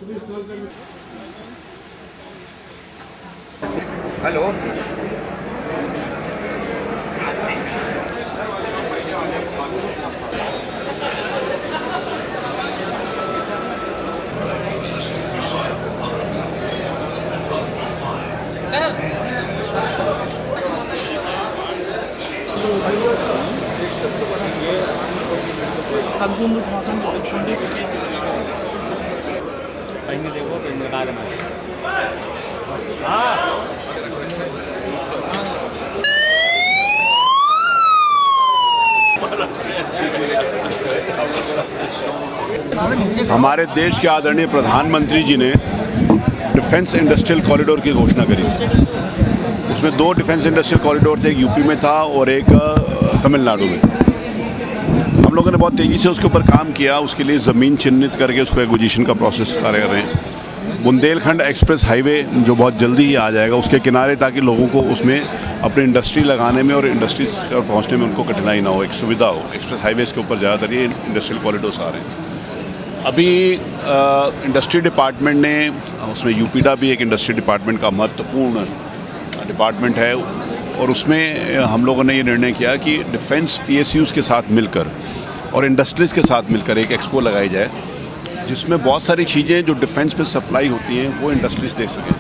Hello, देखो तो हमारे देश के आदरणीय प्रधानमंत्री जी ने डिफेंस इंडस्ट्रियल कॉरिडोर की घोषणा करी थी। उसमें 2 डिफेंस इंडस्ट्रियल कॉरिडोर थे, एक यूपी में था और एक तमिलनाडु में। हम लोगों ने बहुत तेज़ी से उसके ऊपर काम किया, उसके लिए ज़मीन चिन्हित करके उसको एक्विजिशन का प्रोसेस कर रहे हैं। बुंदेलखंड एक्सप्रेस हाईवे जो बहुत जल्दी ही आ जाएगा उसके किनारे, ताकि लोगों को उसमें अपनी इंडस्ट्री लगाने में और इंडस्ट्रीज पर पहुँचने में उनको कठिनाई ना हो, एक सुविधा हो। एक्सप्रेस हाईवेज़ के ऊपर ज़्यादातर ये इंडस्ट्रियल कॉरिडोर्स आ रहे हैं। अभी इंडस्ट्री डिपार्टमेंट ने, उसमें यूपीडा भी एक इंडस्ट्री डिपार्टमेंट का महत्वपूर्ण डिपार्टमेंट है, और उसमें हम लोगों ने ये निर्णय किया कि डिफेंस PSUs के साथ मिलकर और इंडस्ट्रीज़ के साथ मिलकर एक एक्सपो लगाई जाए, जिसमें बहुत सारी चीज़ें जो डिफेंस में सप्लाई होती हैं वो इंडस्ट्रीज दे सकें।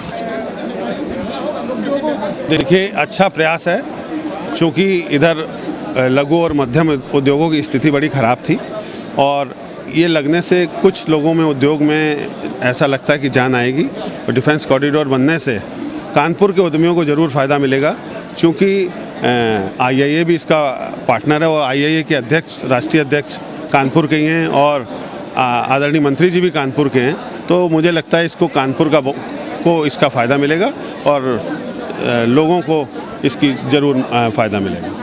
देखिए, अच्छा प्रयास है, चूँकि इधर लघु और मध्यम उद्योगों की स्थिति बड़ी ख़राब थी, और ये लगने से कुछ लोगों में, उद्योग में ऐसा लगता है कि जान आएगी। और डिफेंस कॉरिडोर बनने से कानपुर के उद्यमियों को ज़रूर फ़ायदा मिलेगा, चूँकि IIA भी इसका पार्टनर है, और IIA के अध्यक्ष, राष्ट्रीय अध्यक्ष कानपुर के ही हैं, और आदरणीय मंत्री जी भी कानपुर के हैं। तो मुझे लगता है इसको कानपुर को इसका फ़ायदा मिलेगा, और लोगों को इसकी ज़रूर फ़ायदा मिलेगा।